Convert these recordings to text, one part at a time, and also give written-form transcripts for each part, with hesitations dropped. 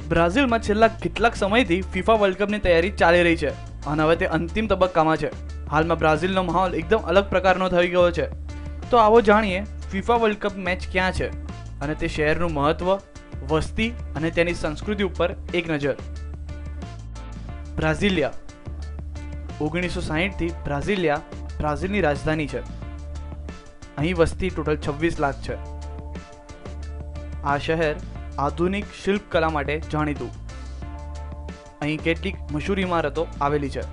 બ્રાઝિલમાં છેલ્લા કેટલાક સમયથી ફીફા વર્લ્ડ કપની તૈયારી ચાલી રહી છે અને હવે તે અંતિમ તબક્કામાં છે. હાલમાં બ્રાઝિલનો માહોલ એકદમ અલગ પ્રકારનો થઈ ગયો છે. તો આવો જાણીએ ફીફા વર્લ્ડ કપ મેચ ક્યાં છે અને તે શહેરનું મહત્વ, વસ્તી અને તેની સંસ્કૃતિ ઉપર એક નજર. બ્રાઝિલિયા. 1960થી બ્રાઝિલિયા બ્રાઝિલની રાજધાની છે. અહીં વસ્તી ટોટલ 26 લાખ છે. આ શહેર આધુનિક શિલ્પકલા માટે જાણીતું. અહીં કેટલીક મશહૂર ઇમારતો આવેલી છે.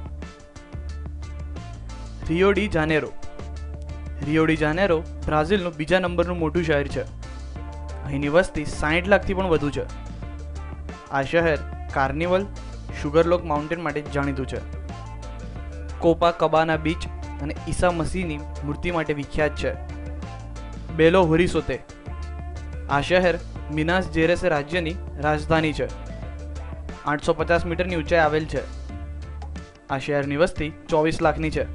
Rio de Janeiro. Rio de Janeiro બ્રાઝિલનું બીજા નંબરનું મોટું શહેર છે. અહીંની વસ્તી 60 લાખથી પણ વધુ છે. આ શહેર કાર્નિવલ, સુગરલોક માઉન્ટેન માટે જાણીતું છે. કોપા કબાના બીચ અને ઈસા મસીહની મૂર્તિ માટે વિખ્યાત છે. Belo Horizonte. આ શહેર મિનાસ જેરેસ રાજ્યની રાજધાની છે. 850 મીટરની ઊંચાઈ આવેલ છે. આ શહેરની વસ્તી 24 લાખની છે.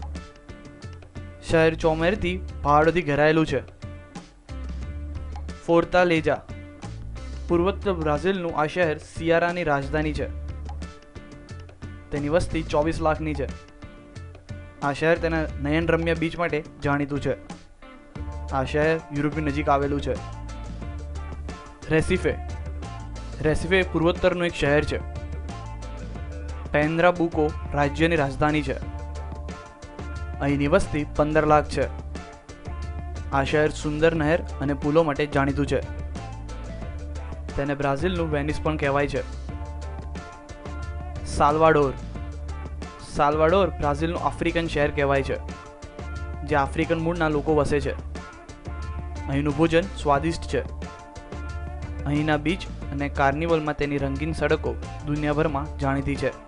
શહેર ચોમેરથી પહાડોથી ઘેરાયેલું છે. ફોર્તાલેજા. પૂર્વોત્તર બ્રાઝિલનું આ શહેર સિયારાની રાજધાની છે. તેની વસ્તી 24 લાખની છે. આ શહેર તેના નયનરમ્ય બીચ માટે જાણીતું છે. આ શહેર યુરોપની નજીક આવેલું છે. રેસિફે. રેસિફે પૂર્વોત્તરનું એક શહેર છે. પેન્દ્રાબુકો રાજ્યની રાજધાની છે. અહીંની વસ્તી 15 લાખ છે. આ શહેર સુંદર નહેર અને પુલો માટે જાણીતું છે. તેને બ્રાઝિલનું વેનિસ પણ કહેવાય છે. સાલ્વાડોર. સાલ્વાડોર બ્રાઝિલનું આફ્રિકન શહેર કહેવાય છે, જે આફ્રિકન મૂળના લોકો વસે છે. અહીંનું ભોજન સ્વાદિષ્ટ છે. અહીંના બીચ અને કાર્નિવલમાં તેની રંગીન સડકો દુનિયાભરમાં જાણીતી છે.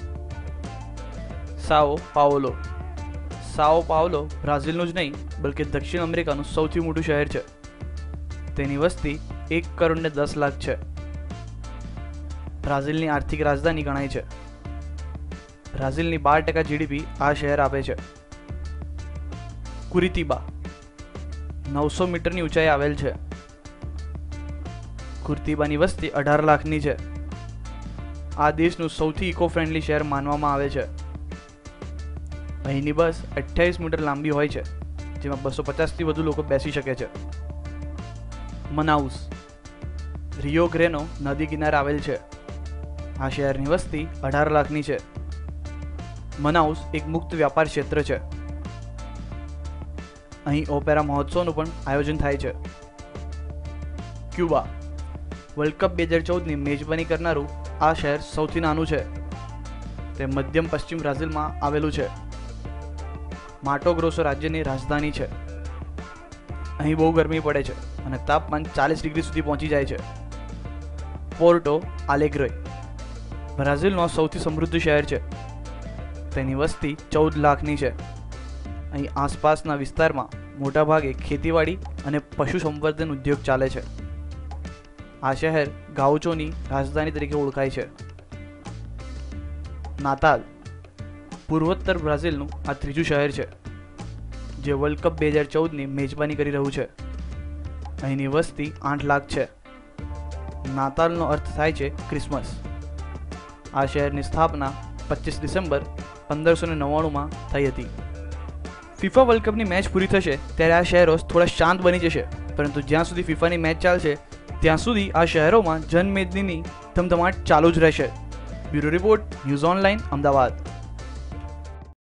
સાઓ પાઓલો. સાઓ પાઓલો બ્રાઝિલનું જ નહીં બલકે દક્ષિણ અમેરિકાનું સૌથી મોટું શહેર છે. તેની વસ્તી 1,10,00,000 છે. બ્રાઝિલની આર્થિક રાજધાની ગણાય છે. બ્રાઝિલની 12% જીડીપી આ શહેર આપે છે. કુરિતિબા. 900 મીટરની ઊંચાઈ આવેલ છે. કુર્તિબાની વસ્તી 18 લાખની છે. આ દેશનું સૌથી ઇકો ફ્રેન્ડલી શહેર માનવામાં આવે છે. અહીંની બસ 28 મીટર લાંબી હોય છે, જેમાં 250થી વધુ લોકો બેસી શકે છે. મનાઉસ. રિયો ગ્રેનો નદી કિનારે આવેલ છે. આ શહેરની વસ્તી 18 લાખની છે. મનાઉસ એક મુક્ત વ્યાપાર ક્ષેત્ર છે. અહીં ઓપેરા મહોત્સવનું પણ આયોજન થાય છે. ક્યુબા. વર્લ્ડ કપ 2014ની મેજબાની કરનારું આ શહેર સૌથી નાનું છે. તે મધ્યમ પશ્ચિમ બ્રાઝિલમાં આવેલું છે. માટો ગ્રોસો રાજ્યની રાજધાની છે. અહીં બહુ ગરમી પડે છે અને તાપમાન 40 ડિગ્રી સુધી પહોંચી જાય છે. પોર્ટો આલેગ્રે. બ્રાઝિલનો સૌથી સમૃદ્ધ શહેર છે. તેની વસ્તી 14 લાખની છે. અહીં આસપાસના વિસ્તારમાં મોટાભાગે ખેતીવાડી અને પશુ સંવર્ધન ઉદ્યોગ ચાલે છે. આ શહેર ગાઉચોની રાજધાની તરીકે ઓળખાય છે. નાતાલ. પૂર્વોત્તર બ્રાઝિલનું આ ત્રીજું શહેર છે, જે વર્લ્ડ કપ 2014ની મેજબાની કરી રહ્યું છે. અહીંની વસ્તી 8 લાખ છે. નાતાલનો અર્થ થાય છે ક્રિસમસ. આ શહેરની સ્થાપના 25 ડિસેમ્બર 1599માં થઈ હતી. ફીફા વર્લ્ડ કપની મેચ પૂરી થશે ત્યારે આ શહેરો થોડા શાંત બની જશે, પરંતુ જ્યાં સુધી ફીફાની મેચ ચાલશે ત્યાં સુધી આ શહેરોમાં જનમેદનીની ધમધમાટ ચાલુ જ રહેશે. Bureau report, news online, Ahmedabad.